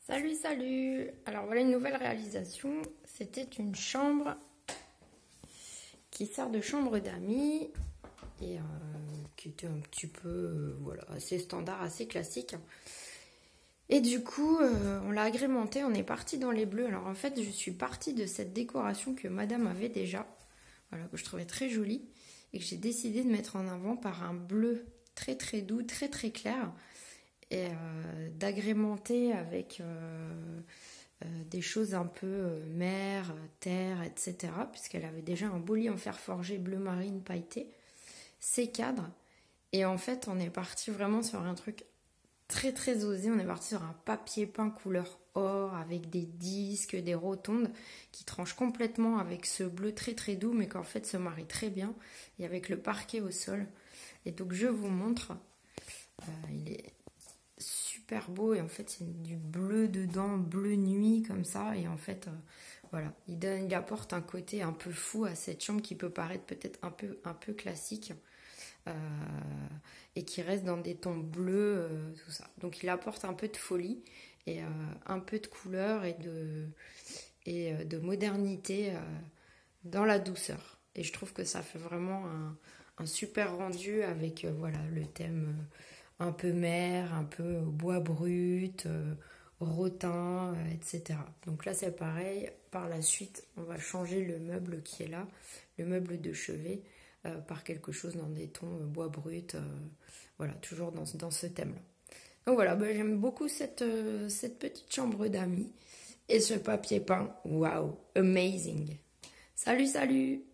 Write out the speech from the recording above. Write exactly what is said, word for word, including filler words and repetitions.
Salut, salut! Alors voilà une nouvelle réalisation. C'était une chambre qui sert de chambre d'amis et euh, qui était un petit peu euh, voilà, assez standard, assez classique. Et du coup, euh, on l'a agrémenté, on est parti dans les bleus. Alors en fait, je suis partie de cette décoration que madame avait déjà, voilà, que je trouvais très jolie et que j'ai décidé de mettre en avant par un bleu très très doux, très très clair et euh, d'agrémenter avec euh, euh, des choses un peu euh, mer, terre, et cetera. Puisqu'elle avait déjà un beau lit en fer forgé bleu marine pailleté, ses cadres. Et en fait, on est parti vraiment sur un truc très très osé. On est parti sur un papier peint couleur or avec des disques, des rotondes qui tranchent complètement avec ce bleu très très doux, mais qu'en fait se marie très bien. Et avec le parquet au sol. Et donc je vous montre. Euh, il est super beau et en fait c'est du bleu dedans, bleu nuit comme ça, et en fait euh, voilà, il donne, il apporte un côté un peu fou à cette chambre qui peut paraître peut-être un peu, un peu classique euh, et qui reste dans des tons bleus, euh, tout ça. Donc il apporte un peu de folie et euh, un peu de couleur et de, et euh, de modernité euh, dans la douceur. Et je trouve que ça fait vraiment un, un super rendu avec euh, voilà, le thème euh, un peu mer, un peu bois brut, euh, rotin, euh, et cetera. Donc là c'est pareil, par la suite on va changer le meuble qui est là, le meuble de chevet, euh, par quelque chose dans des tons euh, bois brut, euh, voilà, toujours dans, dans ce thème-là. Donc voilà, bah, j'aime beaucoup cette, euh, cette petite chambre d'amis et ce papier peint, waouh, amazing. Salut, salut!